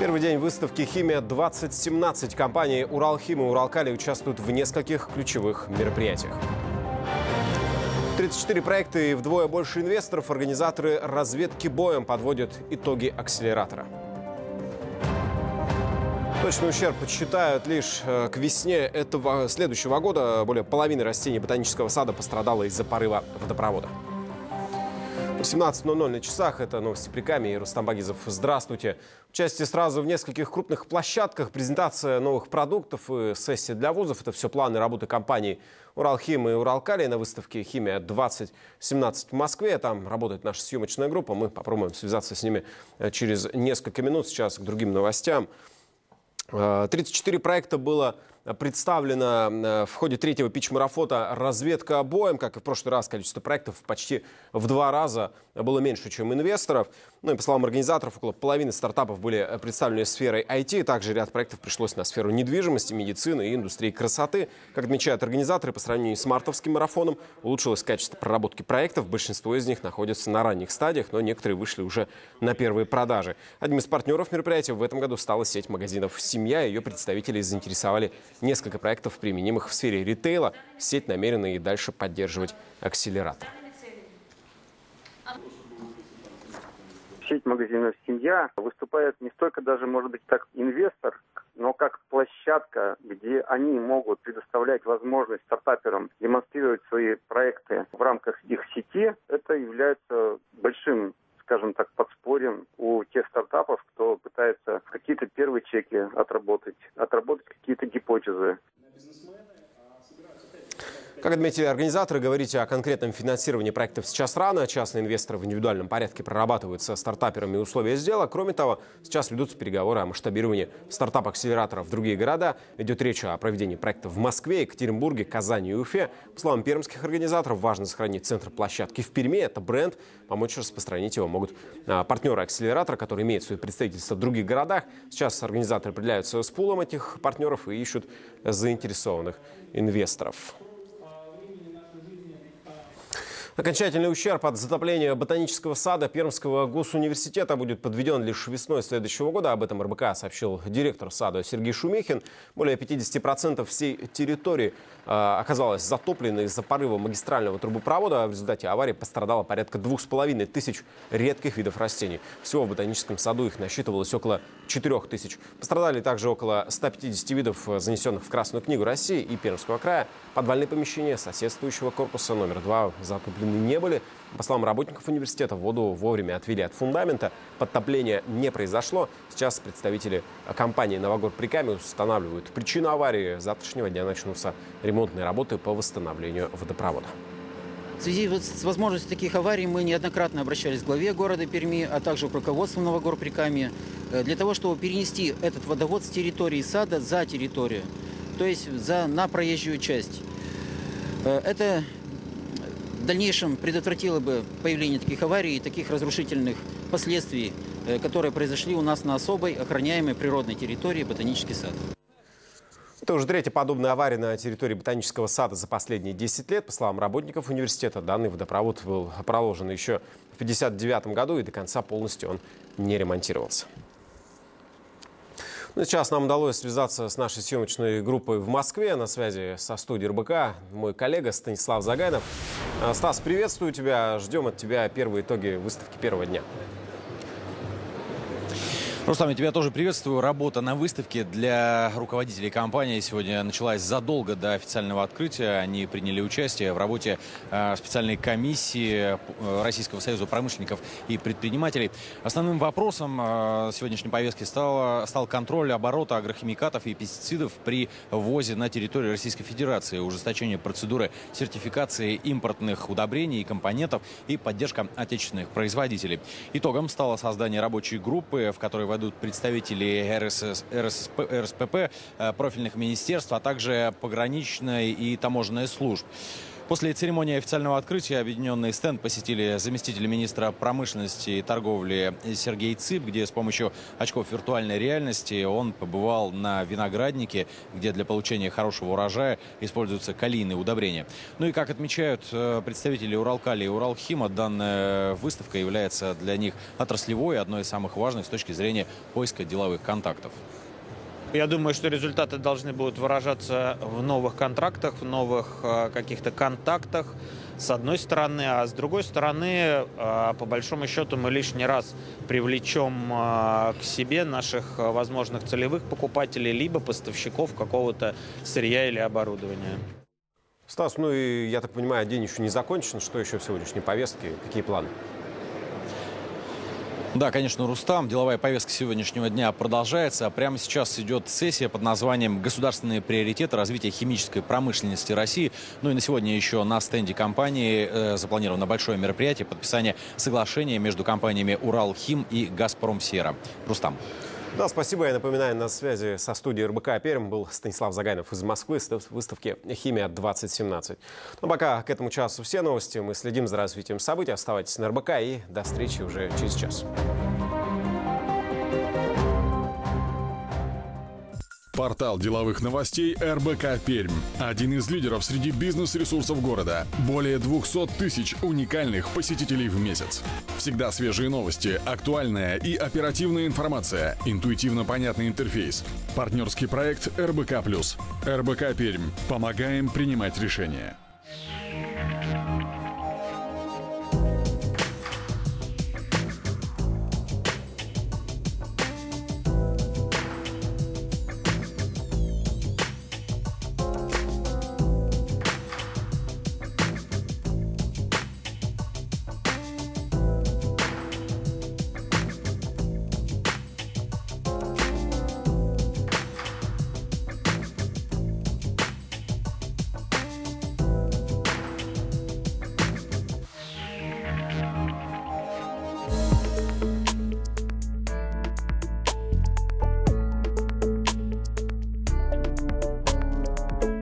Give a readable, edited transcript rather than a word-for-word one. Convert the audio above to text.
Первый день выставки «Химия-2017». Компании «Уралхим» и «Уралкалий» участвуют в нескольких ключевых мероприятиях. 34 проекта и вдвое больше инвесторов. Организаторы разведки боем подводят итоги акселератора. Точный ущерб подсчитают лишь к весне следующего года. Более половины растений ботанического сада пострадало из-за порыва водопровода. 18:00 на часах. Это новости Прикамья и Рустам Багизов. Здравствуйте. Участие сразу в нескольких крупных площадках, презентация новых продуктов и сессия для вузов. Это все планы работы компаний «Уралхим» и «Уралкалий» на выставке «Химия-2017» в Москве. Там работает наша съемочная группа. Мы попробуем связаться с ними через несколько минут. Сейчас к другим новостям. 34 проекта было представлено в ходе третьего питч-марафона «Разведка боем». Как и в прошлый раз, количество проектов почти в 2 раза было меньше, чем инвесторов. Ну и по словам организаторов, около половины стартапов были представлены сферой IT. Также ряд проектов пришлось на сферу недвижимости, медицины и индустрии красоты. Как отмечают организаторы, по сравнению с мартовским марафоном улучшилось качество проработки проектов. Большинство из них находятся на ранних стадиях, но некоторые вышли уже на первые продажи. Одним из партнеров мероприятия в этом году стала сеть магазинов «Семья». Ее представители заинтересовали несколько проектов, применимых в сфере ритейла. Сеть намерена и дальше поддерживать акселератор. Сеть магазинов «Семья» выступает не столько даже, может быть, как инвестор, но как площадка, где они могут предоставлять возможность стартаперам демонстрировать свои проекты в рамках их сети. Это является большим, скажем так, подспорьем у тех стартапов, кто пытается какие-то первые чеки отработать какие-то гипотезы. Как отметили организаторы, говорить о конкретном финансировании проектов сейчас рано. Частные инвесторы в индивидуальном порядке прорабатывают со стартаперами условия сделок. Кроме того, сейчас ведутся переговоры о масштабировании стартап-акселераторов в другие города. Идет речь о проведении проектов в Москве, Екатеринбурге, Казани и Уфе. По словам пермских организаторов, важно сохранить центр площадки в Перми. Это бренд. Помочь распространить его могут партнеры акселератора, которые имеют свои представительства в других городах. Сейчас организаторы определяются с пулом этих партнеров и ищут заинтересованных инвесторов. Окончательный ущерб от затопления ботанического сада Пермского госуниверситета будет подведен лишь весной следующего года. Об этом РБК сообщил директор сада Сергей Шумихин. Более 50% всей территории оказалось затоплено из-за порыва магистрального трубопровода. В результате аварии пострадало порядка 2500 редких видов растений. Всего в ботаническом саду их насчитывалось около 4000. Пострадали также около 150 видов, занесенных в Красную книгу России и Пермского края. Подвальные помещения соседствующего корпуса номер 2 затоплены не были. По словам работников университета, воду вовремя отвели от фундамента. Подтопления не произошло. Сейчас представители компании «Новогор Прикамья» устанавливают причину аварии. С завтрашнего дня начнутся ремонтные работы по восстановлению водопровода. В связи с возможностью таких аварий мы неоднократно обращались к главе города Перми, а также к руководству Новогор Прикамья, для того, чтобы перенести этот водовод с территории сада за территорию, то есть на проезжую часть. Это в дальнейшем предотвратило бы появление таких аварий и таких разрушительных последствий, которые произошли у нас на особой охраняемой природной территории ботанический сад. Это уже третья подобная авария на территории ботанического сада за последние 10 лет. По словам работников университета, данный водопровод был проложен еще в 1959 году, и до конца полностью он не ремонтировался. Ну, сейчас нам удалось связаться с нашей съемочной группой в Москве. На связи со студией РБК мой коллега Станислав Загайнов. Стас, приветствую тебя. Ждем от тебя первые итоги выставки первого дня. Рустам, я тебя тоже приветствую. Работа на выставке для руководителей компании сегодня началась задолго до официального открытия. Они приняли участие в работе специальной комиссии Российского союза промышленников и предпринимателей. Основным вопросом сегодняшней повестки стал контроль оборота агрохимикатов и пестицидов при ввозе на территорию Российской Федерации, ужесточение процедуры сертификации импортных удобрений и компонентов и поддержка отечественных производителей. Итогом стало создание рабочей группы, в которой войдут представители РСПП, профильных министерств, а также пограничной и таможенной служб. После церемонии официального открытия объединенный стенд посетили заместитель министра промышленности и торговли Сергей Цып, где с помощью очков виртуальной реальности он побывал на винограднике, где для получения хорошего урожая используются калийные удобрения. Ну и как отмечают представители Уралкали и Уралхима, данная выставка является для них отраслевой и одной из самых важных с точки зрения поиска деловых контактов. Я думаю, что результаты должны будут выражаться в новых контрактах, в новых каких-то контактах, с одной стороны. А с другой стороны, по большому счету, мы лишний раз привлечем к себе наших возможных целевых покупателей, либо поставщиков какого-то сырья или оборудования. Стас, ну и, я так понимаю, день еще не закончен. Что еще в сегодняшней повестке? Какие планы? Да, конечно, Рустам. Деловая повестка сегодняшнего дня продолжается. Прямо сейчас идет сессия под названием «Государственные приоритеты развития химической промышленности России». Ну и на сегодня еще на стенде компании запланировано большое мероприятие – подписание соглашения между компаниями «Уралхим» и «Газпромсера». Рустам. Да, спасибо. Я напоминаю, на связи со студией РБК «Пермь» был Станислав Заганов из Москвы с выставки «Химия-2017». Но пока к этому часу все новости. Мы следим за развитием событий. Оставайтесь на РБК и до встречи уже через час. Портал деловых новостей РБК Пермь. Один из лидеров среди бизнес-ресурсов города. Более 200 тысяч уникальных посетителей в месяц. Всегда свежие новости, актуальная и оперативная информация, интуитивно понятный интерфейс. Партнерский проект РБК+. РБК Пермь. Помогаем принимать решения.